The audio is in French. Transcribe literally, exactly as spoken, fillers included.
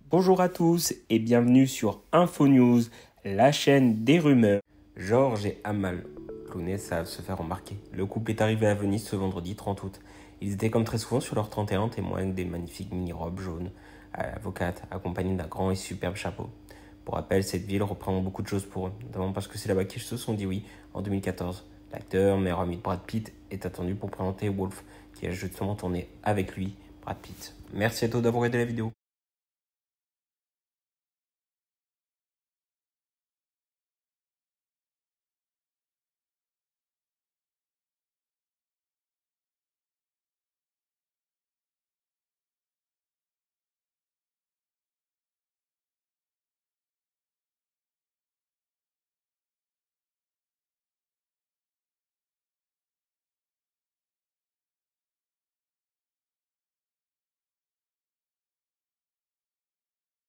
Bonjour à tous et bienvenue sur InfoNews, la chaîne des rumeurs. Georges et Amal Clooney savent se faire remarquer. Le couple est arrivé à Venise ce vendredi trente août. Ils étaient comme très souvent sur leur trente et un, témoignent des magnifiques mini-robes jaunes à l'avocate, accompagnée d'un grand et superbe chapeau. Pour rappel, cette ville représente beaucoup de choses pour eux, notamment parce que c'est là-bas qu'ils se sont dit oui en deux mille quatorze. L'acteur, meilleur ami de Brad Pitt, est attendu pour présenter Wolf, qui a justement tourné avec lui, Brad Pitt. Merci à toi d'avoir aidé la vidéo.